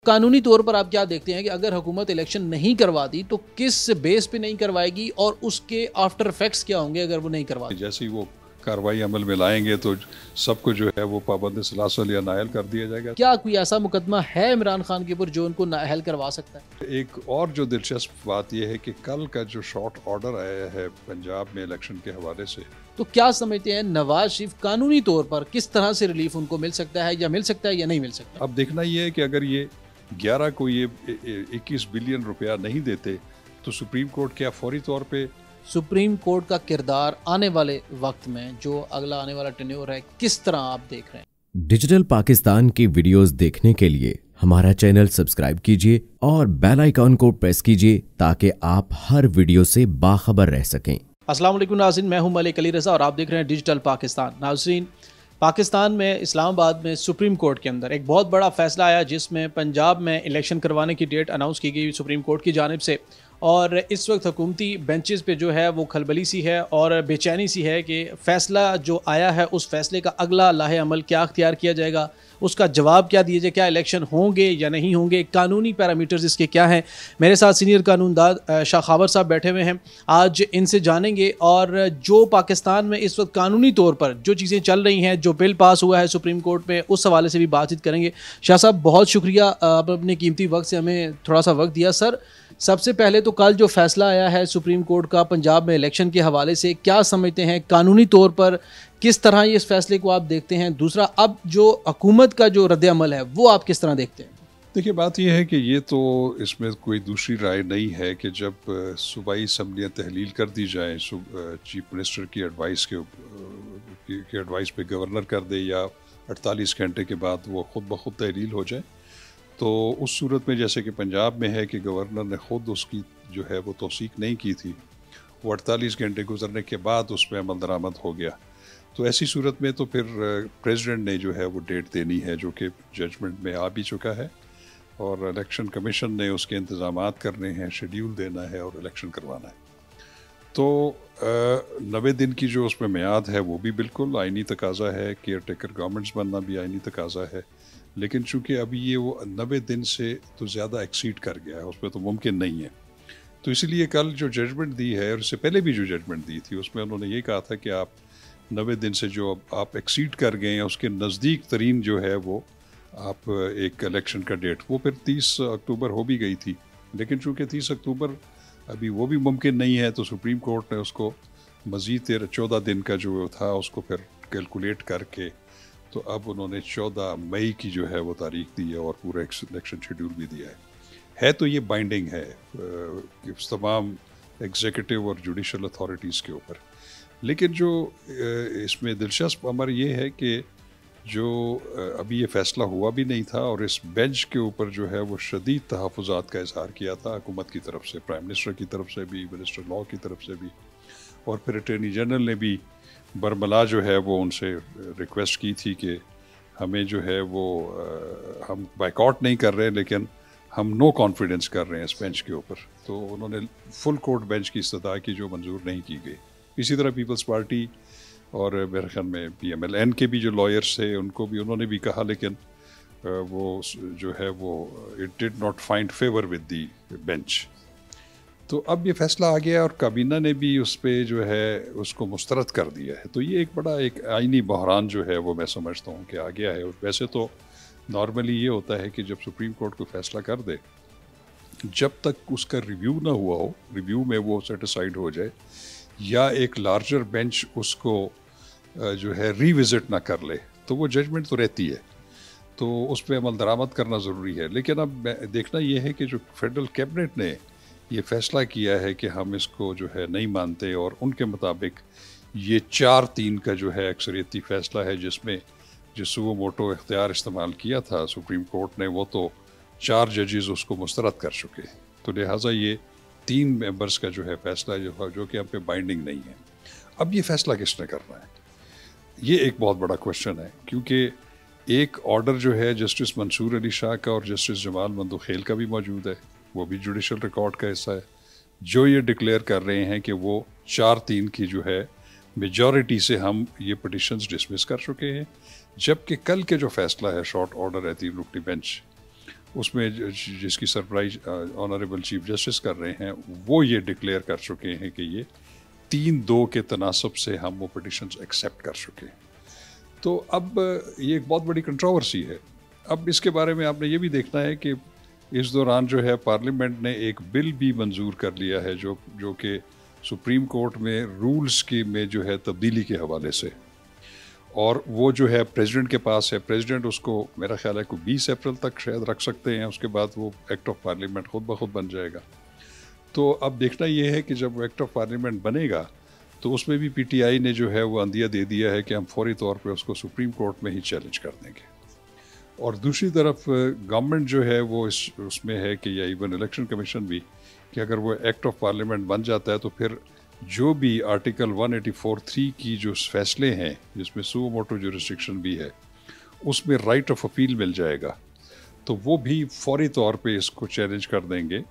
قانونی طور پر آپ کیا دیکھتے ہیں کہ اگر حکومت الیکشن نہیں کرواتی تو کس بیس پہ نہیں کروائے گی اور اس کے آفٹر افیکٹس کیا ہوں گے اگر وہ نہیں کرواتی؟ جیسے ہی وہ کارروائی عمل میں لائیں گے تو سب کو جو ہے وہ پابند سلاسل یا نااہل کر دیا جائے گا۔ کیا کوئی ایسا مقدمہ ہے عمران خان کے اوپر جو ان کو نااہل کروا سکتا ہے؟ ایک اور جو دلچسپ بات یہ ہے کہ کل کا جو شارٹ آرڈر آیا ہے پنجاب میں الیکشن کے حوالے سے، تو کیا سمجھتے ہیں نواز شریف قانونی طور پر کس طرح سے ریلیف ان کو مل سکتا ہے، یا مل سکتا ہے یا نہیں مل سکتا؟ اب دیکھنا یہ ہے کہ اگر یہ 11 کو یہ 21 بلین روپیہ نہیں دیتے تو سپریم کورٹ کیا فوری طور پہ سپریم کورٹ کا کردار آنے والے وقت میں جو اگلا آنے والا ٹینیور ہے کس طرح آپ دیکھ رہے ہیں؟ ڈیجیٹل پاکستان کی ویڈیوز دیکھنے کے لیے ہمارا چینل سبسکرائب کیجیے اور بیل آئیکن کو پریس کیجیے تاکہ آپ ہر ویڈیو سے باخبر رہ سکیں۔ السلام علیکم ناظرین، میں ہوں ملک علی رضا اور آپ دیکھ رہے ہیں ڈیجیٹل پاکستان۔ ناظرین، پاکستان میں اسلام آباد میں سپریم کورٹ کے اندر ایک بہت بڑا فیصلہ آیا جس میں پنجاب میں الیکشن کروانے کی ڈیٹ اناؤنس کی گئی سپریم کورٹ کی جانب سے، اور اس وقت حکومتی بینچز پہ جو ہے وہ کھلبلی سی ہے اور بے چینی سی ہے کہ فیصلہ جو آیا ہے اس فیصلے کا اگلا لاہ عمل کیا اختیار کیا جائے گا، اس کا جواب کیا دیے جائے، کیا الیکشن ہوں گے یا نہیں ہوں گے، قانونی پیرامیٹرز اس کے کیا ہیں۔ میرے ساتھ سینئر قانون داد شاہ خاور صاحب بیٹھے ہوئے ہیں، آج ان سے جانیں گے اور جو پاکستان میں اس وقت قانونی طور پر جو چیزیں چل رہی ہیں، جو بل پاس ہوا ہے سپریم کورٹ میں، اس حوالے سے بھی بات چیت کریں گے۔ شاہ صاحب بہت شکریہ، آپ اپنے قیمتی وقت سے ہمیں تھوڑا سا وقت دیا۔ سر، سب سے پہلے تو کل جو فیصلہ آیا ہے سپریم کورٹ کا پنجاب میں الیکشن کے حوالے سے، کیا سمجھتے ہیں قانونی طور پر کس طرح یہ اس فیصلے کو آپ دیکھتے ہیں؟ دوسرا، اب جو حکومت کا جو رد عمل ہے وہ آپ کس طرح دیکھتے ہیں؟ دیکھیے، بات یہ ہے کہ یہ تو اس میں کوئی دوسری رائے نہیں ہے کہ جب صوبائی اسمبلیاں تحلیل کر دی جائیں چیف منسٹر کی ایڈوائس کے ایڈوائس پہ گورنر کر دے یا 48 گھنٹے کے بعد وہ خود بخود تحلیل ہو جائے، تو اس صورت میں جیسے کہ پنجاب میں ہے کہ گورنر نے خود اس کی جو ہے وہ توثیق نہیں کی تھی، وہ 48 گھنٹے گزرنے کے بعد اس میں عمل درآمد ہو گیا، تو ایسی صورت میں تو پھر پریزیڈنٹ نے جو ہے وہ ڈیٹ دینی ہے جو کہ ججمنٹ میں آ بھی چکا ہے، اور الیکشن کمیشن نے اس کے انتظامات کرنے ہیں، شیڈیول دینا ہے اور الیکشن کروانا ہے۔ تو 90 دن کی جو اس میں میعاد ہے وہ بھی بالکل آئینی تقاضا ہے، کیئر ٹیکر گورنمنٹس بننا بھی آئینی تقاضا ہے، لیکن چونکہ ابھی یہ وہ 90 دن سے تو زیادہ ایکسیڈ کر گیا ہے، اس پہ تو ممکن نہیں ہے، تو اسی لیے کل جو ججمنٹ دی ہے اور اس سے پہلے بھی جو ججمنٹ دی تھی اس میں انہوں نے یہ کہا تھا کہ آپ 90 دن سے جو آپ ایکسیڈ کر گئے ہیں اس کے نزدیک ترین جو ہے وہ آپ ایک الیکشن کا ڈیٹ، وہ پھر 30 اکتوبر ہو بھی گئی تھی، لیکن چونکہ 30 اکتوبر ابھی وہ بھی ممکن نہیں ہے تو سپریم کورٹ نے اس کو مزید 14 دن کا جو تھا اس کو پھر کیلکولیٹ کر کے تو اب انہوں نے 14 مئی کی جو ہے وہ تاریخ دی ہے اور پورا الیکشن شیڈیول بھی دیا ہے تو یہ بائنڈنگ ہے تمام ایگزیکٹو اور جوڈیشل اتھارٹیز کے اوپر۔ لیکن جو اس میں دلچسپ امر یہ ہے کہ جو ابھی یہ فیصلہ ہوا بھی نہیں تھا اور اس بینچ کے اوپر جو ہے وہ شدید تحفظات کا اظہار کیا تھا حکومت کی طرف سے، پرائم منسٹر کی طرف سے بھی، منسٹر لاء کی طرف سے بھی، اور پھر اٹارنی جنرل نے بھی برملا جو ہے وہ ان سے ریکویسٹ کی تھی کہ ہمیں جو ہے وہ ہم بائیکاٹ نہیں کر رہے لیکن ہم نو کانفیڈنس کر رہے ہیں اس بینچ کے اوپر، تو انہوں نے فل کورٹ بینچ کی استدعا کی جو منظور نہیں کی گئی۔ اسی طرح پیپلز پارٹی اور میرے خیال میں PMLN کے بھی جو لائرس تھے ان کو بھی انہوں نے بھی کہا، لیکن وہ جو ہے وہ it did not find favour with the bench. تو اب یہ فیصلہ آ گیا اور کابینہ نے بھی اس پہ جو ہے اس کو مسترد کر دیا ہے، تو یہ ایک بڑا ایک آئینی بحران جو ہے وہ میں سمجھتا ہوں کہ آ گیا ہے۔ اور ویسے تو نارملی یہ ہوتا ہے کہ جب سپریم کورٹ کو فیصلہ کر دے، جب تک اس کا ریویو نہ ہوا ہو، ریویو میں وہ سیٹسفائیڈ ہو جائے یا ایک لارجر بینچ اس کو جو ہے ری وزٹ نہ کر لے تو وہ ججمنٹ تو رہتی ہے، تو اس پہ عمل درآمد کرنا ضروری ہے۔ لیکن اب دیکھنا یہ ہے کہ جو فیڈرل کیبنٹ نے یہ فیصلہ کیا ہے کہ ہم اس کو جو ہے نہیں مانتے، اور ان کے مطابق یہ 4-3 کا جو ہے اکثریتی فیصلہ ہے جس میں جو سو موٹو اختیار استعمال کیا تھا سپریم کورٹ نے، وہ تو 4 ججز اس کو مسترد کر چکے، تو لہٰذا یہ 3 ممبرس کا جو ہے فیصلہ جو کہ ہم پہ بائنڈنگ نہیں ہے۔ اب یہ فیصلہ کس نے کرنا ہے، یہ ایک بہت بڑا کوشچن ہے، کیونکہ ایک آرڈر جو ہے جسٹس منصور علی شاہ کا اور جسٹس جمال مندوخیل کا بھی موجود ہے، وہ بھی جوڈیشل ریکارڈ کا حصہ ہے، جو یہ ڈکلیئر کر رہے ہیں کہ وہ 4-3 کی جو ہے میجورٹی سے ہم یہ پٹیشنز ڈسمس کر چکے ہیں، جبکہ کل کے جو فیصلہ ہے شارٹ آرڈر ہے 3 رکنی بینچ، اس میں جس کی سرپرائز آنریبل چیف جسٹس کر رہے ہیں وہ یہ ڈکلیئر کر چکے ہیں کہ یہ 3-2 کے تناسب سے ہم وہ پٹیشنز ایکسیپٹ کر چکے ہیں. تو اب یہ ایک بہت بڑی کنٹروورسی ہے. اب اس کے بارے میں آپ نے یہ بھی دیکھنا ہے کہ اس دوران جو ہے پارلیمنٹ نے ایک بل بھی منظور کر لیا ہے جو کہ سپریم کورٹ میں رولز کی میں جو ہے تبدیلی کے حوالے سے، اور وہ جو ہے پریزیڈنٹ کے پاس ہے. پریزیڈنٹ اس کو میرا خیال ہے کہ 20 اپریل تک شاید رکھ سکتے ہیں، اس کے بعد وہ ایکٹ آف پارلیمنٹ خود بخود بن جائے گا. تو اب دیکھنا یہ ہے کہ جب وہ ایکٹ آف پارلیمنٹ بنے گا تو اس میں بھی پی ٹی آئی نے جو ہے وہ عندیہ دے دیا ہے کہ ہم فوری طور پہ اس کو سپریم کورٹ میں ہی چیلنج کر دیں گے. اور دوسری طرف گورنمنٹ جو ہے وہ اس میں ہے کہ یا ایون الیکشن کمیشن بھی کہ اگر وہ ایکٹ آف پارلیمنٹ بن جاتا ہے تو پھر جو بھی آرٹیکل 184(3) کی جو فیصلے ہیں جس میں سو موٹو جورسڈکشن بھی ہے اس میں رائٹ آف اپیل مل جائے گا، تو وہ بھی فوری طور پہ اس کو چیلنج کر دیں گے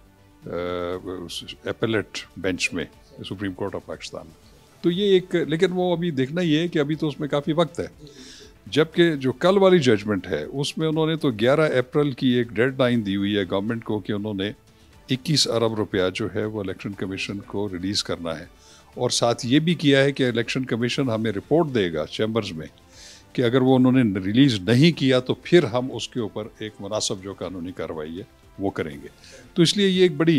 ایپلیٹ بینچ میں سپریم کورٹ آف پاکستان. تو یہ ایک، لیکن وہ ابھی دیکھنا یہ ہے کہ ابھی تو اس میں کافی وقت ہے. جبکہ جو کل والی ججمنٹ ہے اس میں انہوں نے تو 11 اپریل کی ایک ڈیڈ لائن دی ہوئی ہے گورنمنٹ کو کہ انہوں نے 21 ارب روپیہ جو ہے وہ الیکشن کمیشن کو ریلیز کرنا ہے، اور ساتھ یہ بھی کیا ہے کہ الیکشن کمیشن ہمیں رپورٹ دے گا چیمبرز میں کہ اگر وہ انہوں نے ریلیز نہیں کیا تو پھر ہم اس کے اوپر ایک مناسب جو قانونی کارروائی ہے وہ کریں گے. تو اس لیے یہ ایک بڑی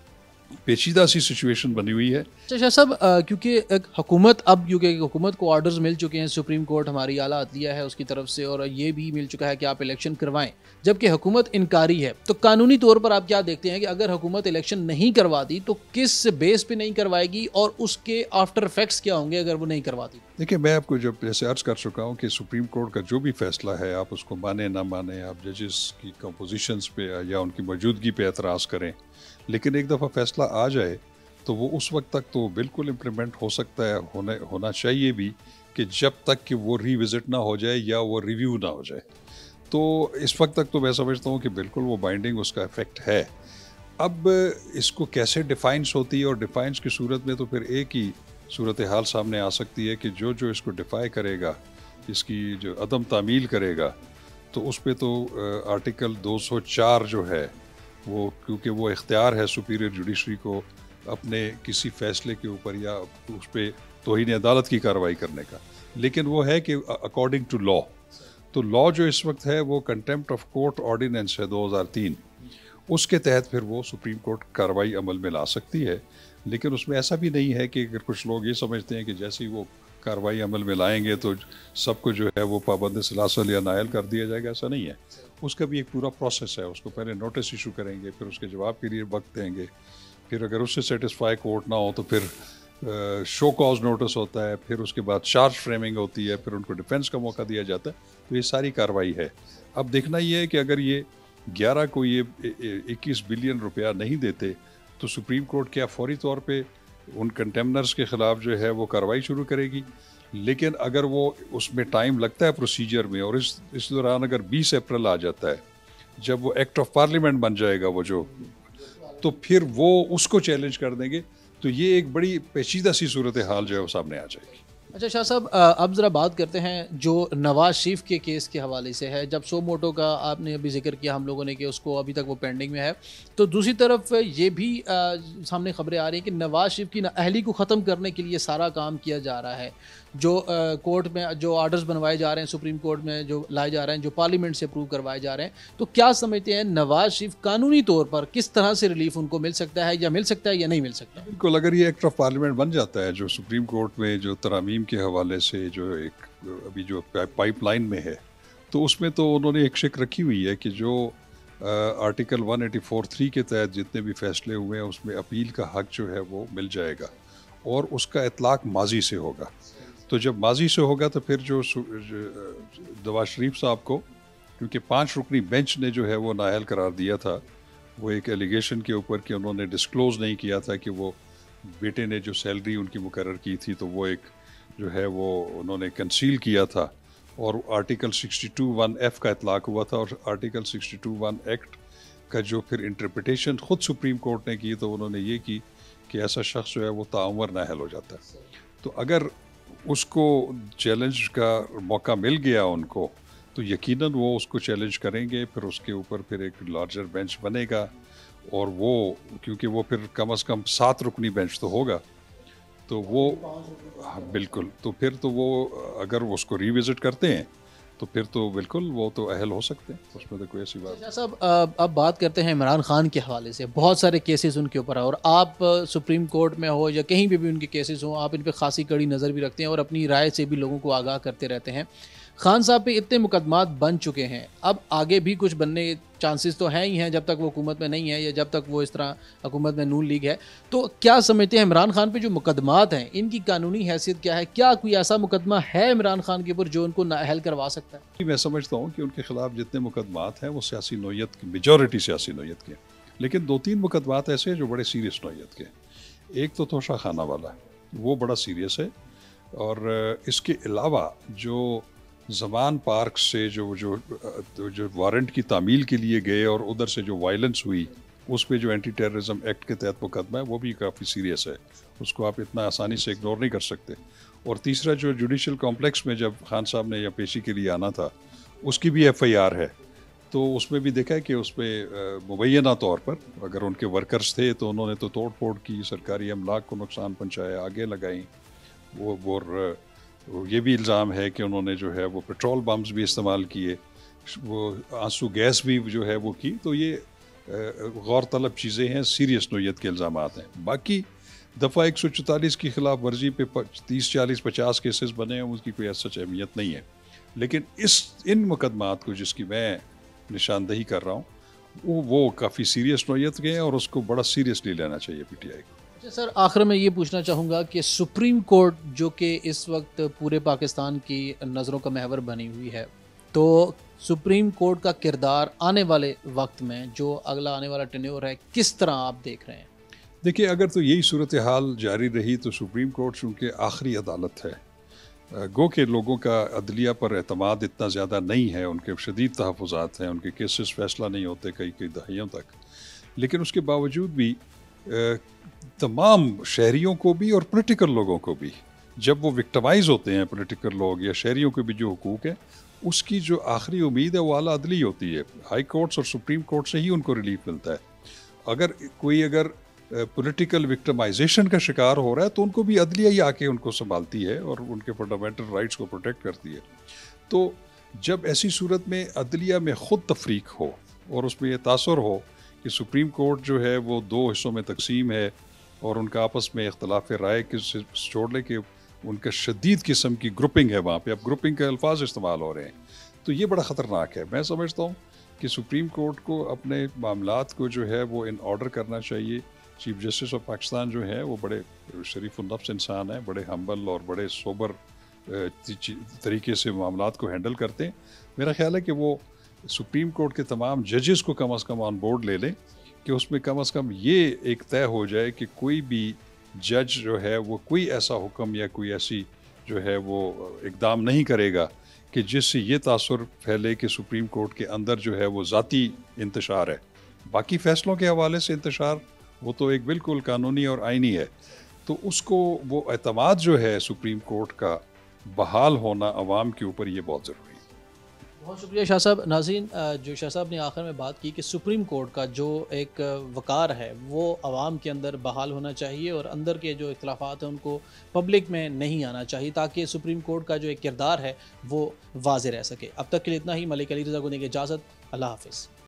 پیچیدہ سی سچویشن بنی ہوئی ہے. شاہ صاحب، کیونکہ ایک حکومت حکومت کو آرڈرز مل چکے ہیں سپریم کورٹ ہماری اعلیٰ عدلیہ ہے اس کی طرف سے، اور یہ بھی مل چکا ہے کہ آپ الیکشن کروائیں، جبکہ حکومت انکاری ہے. تو قانونی طور پر آپ کیا دیکھتے ہیں کہ اگر حکومت الیکشن نہیں کرواتی تو کس بیس پہ نہیں کروائے گی اور اس کے آفٹر افیکٹس کیا ہوں گے اگر وہ نہیں کرواتی؟ دیکھیں، میں آپ کو جب جیسے عرض کر چکا ہوں کہ سپریم کورٹ کا جو بھی فیصلہ ہے آپ اس کو مانیں نہ مانیں، آپ ججز کی کمپوزیشنز پہ یا ان کی موجودگی پہ اعتراض کریں، لیکن ایک دفعہ فیصلہ آ جائے تو وہ اس وقت تک تو بالکل امپلیمنٹ ہو سکتا ہے، ہونا چاہیے بھی، کہ جب تک کہ وہ ری وزٹ نہ ہو جائے یا وہ ریویو نہ ہو جائے. تو اس وقت تک تو میں سمجھتا ہوں کہ بالکل وہ بائنڈنگ اس کا افیکٹ ہے. اب اس کو کیسے ڈیفائنس ہوتی ہے، اور ڈیفائنس کی صورت میں تو پھر ایک ہی صورتحال سامنے آ سکتی ہے کہ جو اس کو ڈیفائی کرے گا، اس کی جو عدم تعمیل کرے گا، تو اس پہ تو آرٹیکل 204 جو ہے وہ، کیونکہ وہ اختیار ہے سپیریئر جوڈیشری کو اپنے کسی فیصلے کے اوپر یا اس پہ توہین عدالت کی کارروائی کرنے کا، لیکن وہ ہے کہ اکارڈنگ ٹو لا. تو لا جو اس وقت ہے وہ کنٹیمپٹ آف کورٹ آرڈیننس ہے 2003، اس کے تحت پھر وہ سپریم کورٹ کارروائی عمل میں لا سکتی ہے. لیکن اس میں ایسا بھی نہیں ہے کہ اگر کچھ لوگ یہ سمجھتے ہیں کہ جیسے ہی وہ کارروائی عمل میں لائیں گے تو سب کو جو ہے وہ پابند سلاسل یا نائل کر دیا جائے گا، ایسا نہیں ہے. اس کا بھی ایک پورا پروسیس ہے. اس کو پہلے نوٹس ایشو کریں گے، پھر اس کے جواب کے لیے وقت دیں گے، پھر اگر اس سے سیٹسفائی کورٹ نہ ہو تو پھر شو کاز نوٹس ہوتا ہے، پھر اس کے بعد چارج فریمنگ ہوتی ہے، پھر ان کو ڈیفینس کا موقع دیا جاتا ہے. تو یہ ساری کارروائی ہے. اب دیکھنا یہ ہے کہ اگر یہ 11 کو یہ 21 بلین روپیہ نہیں دیتے تو سپریم کورٹ کیا فوری طور پہ ان کنٹیمنرز کے خلاف جو ہے وہ کارروائی شروع کرے گی. لیکن اگر وہ اس میں ٹائم لگتا ہے پروسیجر میں، اور اس دوران اگر 20 اپریل آ جاتا ہے جب وہ ایکٹ آف پارلیمنٹ بن جائے گا وہ جو، تو پھر وہ اس کو چیلنج کر دیں گے. تو یہ ایک بڑی پیچیدہ سی صورتحال جو ہے وہ سامنے آ جائے گی. اچھا شاہ صاحب، اب ذرا بات کرتے ہیں جو نواز شریف کے کیس کے حوالے سے ہے. جب سو موٹو کا آپ نے ابھی ذکر کیا ہم لوگوں نے کہ اس کو ابھی تک وہ پینڈنگ میں ہے، تو دوسری طرف یہ بھی سامنے خبریں آ رہی ہیں کہ نواز شریف کی نااہلی کو ختم کرنے کے لیے سارا کام کیا جا رہا ہے. جو کورٹ میں جو آرڈرز بنوائے جا رہے ہیں، سپریم کورٹ میں جو لائے جا رہے ہیں، جو پارلیمنٹ سے اپروو کروائے جا رہے ہیں، تو کیا سمجھتے ہیں نواز شریف قانونی طور پر کس طرح سے ریلیف ان کو مل سکتا ہے، یا مل سکتا ہے یا نہیں مل سکتا؟ بالکل، اگر یہ ایکٹ آف پارلیمنٹ بن جاتا ہے جو سپریم کورٹ میں جو ترامیم کے حوالے سے جو ایک ابھی جو پائپ لائن میں ہے، تو اس میں تو انہوں نے ایک شک رکھی ہوئی ہے کہ جو آرٹیکل 184(3) کے تحت جتنے بھی فیصلے ہوئے ہیں اس میں اپیل کا حق جو ہے وہ مل جائے گا، اور اس کا اطلاق ماضی سے ہوگا. تو جب ماضی سے ہوگا تو پھر جو نواز شریف صاحب کو، کیونکہ 5 رکنی بینچ نے جو ہے وہ نااہل قرار دیا تھا وہ ایک ایلیگیشن کے اوپر کہ انہوں نے ڈسکلوز نہیں کیا تھا کہ وہ بیٹے نے جو سیلری ان کی مقرر کی تھی تو وہ ایک جو ہے وہ انہوں نے کنسیل کیا تھا، اور آرٹیکل 62(1)(f) کا اطلاق ہوا تھا. اور آرٹیکل 62(1) ایکٹ کا جو پھر انٹرپریٹیشن خود سپریم کورٹ نے کی تو انہوں نے یہ کی کہ ایسا شخص جو ہے وہ تعمر نااہل ہو جاتا ہے. تو اگر اس کو چیلنج کا موقع مل گیا ان کو، تو یقیناً وہ اس کو چیلنج کریں گے، پھر اس کے اوپر پھر ایک لارجر بینچ بنے گا، اور وہ کیونکہ وہ پھر کم از کم 7 رکنی بینچ تو ہوگا، تو وہ بالکل، تو پھر تو وہ اگر اس کو ری وزٹ کرتے ہیں تو پھر تو بالکل وہ تو اہل ہو سکتے ہیں، اس میں تو کوئی ایسی بات شاہ صاحب اب بات کرتے ہیں عمران خان کے حوالے سے، بہت سارے کیسز ان کے اوپر ہیں، اور آپ سپریم کورٹ میں ہو یا کہیں بھی ان کے کیسز ہوں، آپ ان پہ خاصی کڑی نظر بھی رکھتے ہیں اور اپنی رائے سے بھی لوگوں کو آگاہ کرتے رہتے ہیں۔ خان صاحب پہ اتنے مقدمات بن چکے ہیں، اب آگے بھی کچھ بننے کے چانسز تو ہیں ہی ہیں جب تک وہ حکومت میں نہیں ہے یا جب تک وہ اس طرح حکومت میں نون لیگ ہے، تو کیا سمجھتے ہیں عمران خان پہ جو مقدمات ہیں ان کی قانونی حیثیت کیا ہے؟ کیا کوئی ایسا مقدمہ ہے عمران خان کے اوپر جو ان کو نااہل کروا سکتا ہے؟ میں سمجھتا ہوں کہ ان کے خلاف جتنے مقدمات ہیں وہ سیاسی نوعیت کی، میجورٹی سیاسی نوعیت کے، لیکن 2-3 مقدمات ایسے ہیں جو بڑے سیریس نوعیت کے ہیں۔ ایک تو توشہ خانہ والا ہے، وہ بڑا سیریس ہے، اور اس کے علاوہ جو زمان پارک سے جو وارنٹ کی تعمیل کے لیے گئے اور ادھر سے جو وائلنس ہوئی، اس پہ جو اینٹی ٹیررزم ایکٹ کے تحت مقدمہ ہے وہ بھی کافی سیریس ہے، اس کو آپ اتنا آسانی سے اگنور نہیں کر سکتے۔ اور تیسرا جو جوڈیشل کمپلیکس میں جب خان صاحب نے یا پیشی کے لیے آنا تھا، اس کی بھی ایف آئی آر ہے، تو اس میں بھی دیکھا ہے کہ اس پہ مبینہ طور پر اگر ان کے ورکرز تھے تو انہوں نے تو توڑ پھوڑ کی، سرکاری املاک کو نقصان پہنچایا، آگے لگائیں، اور یہ بھی الزام ہے کہ انہوں نے جو ہے وہ پیٹرول بمز بھی استعمال کیے، وہ آنسو گیس بھی جو ہے وہ کی، تو یہ غور طلب چیزیں ہیں، سیریس نوعیت کے الزامات ہیں۔ باقی دفعہ 144 کی خلاف ورزی پہ 30 40 50 کیسز بنے ہیں، اس کی کوئی سچ اہمیت نہیں ہے، لیکن ان مقدمات کو جس کی میں نشاندہی کر رہا ہوں وہ کافی سیریس نوعیت کے ہیں، اور اس کو بڑا سیریسلی لینا چاہیے پی ٹی آئی کو۔ اچھا سر، آخر میں یہ پوچھنا چاہوں گا کہ سپریم کورٹ جو کہ اس وقت پورے پاکستان کی نظروں کا محور بنی ہوئی ہے، تو سپریم کورٹ کا کردار آنے والے وقت میں جو اگلا آنے والا ٹینیور ہے کس طرح آپ دیکھ رہے ہیں؟ دیکھیے، اگر تو یہی صورتحال جاری رہی تو سپریم کورٹ چونکہ آخری عدالت ہے، گو کہ لوگوں کا عدلیہ پر اعتماد اتنا زیادہ نہیں ہے، ان کے شدید تحفظات ہیں، ان کے کیسز فیصلہ نہیں ہوتے کئی دہائیوں تک، لیکن اس کے باوجود بھی تمام شہریوں کو بھی اور پولیٹیکل لوگوں کو بھی، جب وہ وکٹمائز ہوتے ہیں پولیٹیکل لوگ یا شہریوں کے بھی جو حقوق ہیں، اس کی جو آخری امید ہے وہ اعلیٰ عدلی ہوتی ہے، ہائی کورٹس اور سپریم کورٹ سے ہی ان کو ریلیف ملتا ہے۔ اگر پولیٹیکل وکٹمائزیشن کا شکار ہو رہا ہے تو ان کو بھی عدلیہ ہی آ کے ان کو سنبھالتی ہے اور ان کے فنڈامنٹل رائٹس کو پروٹیکٹ کرتی ہے۔ تو جب ایسی صورت میں عدلیہ میں خود تفریق ہو اور اس میں یہ تاثر ہو کہ سپریم کورٹ جو ہے وہ 2 حصوں میں تقسیم ہے اور ان کا آپس میں اختلاف رائے کے چھوڑنے کے ان کا شدید قسم کی گروپنگ ہے، وہاں پہ اب گروپنگ کے الفاظ استعمال ہو رہے ہیں، تو یہ بڑا خطرناک ہے۔ میں سمجھتا ہوں کہ سپریم کورٹ کو اپنے معاملات کو جو ہے وہ ان آرڈر کرنا چاہیے۔ چیف جسٹس آف پاکستان جو ہے وہ بڑے شریف النفس انسان ہیں، بڑے ہمبل اور بڑے سوبر طریقے سے معاملات کو ہینڈل کرتے ہیں۔ میرا خیال ہے کہ وہ سپریم کورٹ کے تمام ججز کو کم از کم آن بورڈ لے لیں کہ اس میں کم از کم یہ ایک طے ہو جائے کہ کوئی بھی جج جو ہے وہ کوئی ایسا حکم یا کوئی ایسی جو ہے وہ اقدام نہیں کرے گا کہ جس سے یہ تاثر پھیلے کہ سپریم کورٹ کے اندر جو ہے وہ ذاتی انتشار ہے۔ باقی فیصلوں کے حوالے سے انتشار وہ تو ایک بالکل قانونی اور آئینی ہے، تو اس کو وہ اعتماد جو ہے سپریم کورٹ کا بحال ہونا عوام کے اوپر یہ بہت ضروری ہے۔ بہت شکریہ شاہ صاحب۔ ناظرین، جو شاہ صاحب نے آخر میں بات کی کہ سپریم کورٹ کا جو ایک وقار ہے وہ عوام کے اندر بحال ہونا چاہیے اور اندر کے جو اختلافات ہیں ان کو پبلک میں نہیں آنا چاہیے تاکہ سپریم کورٹ کا جو ایک کردار ہے وہ واضح رہ سکے۔ اب تک کے لیے اتنا ہی۔ ملک علی رضا کو دیں گے اجازت۔ اللہ حافظ۔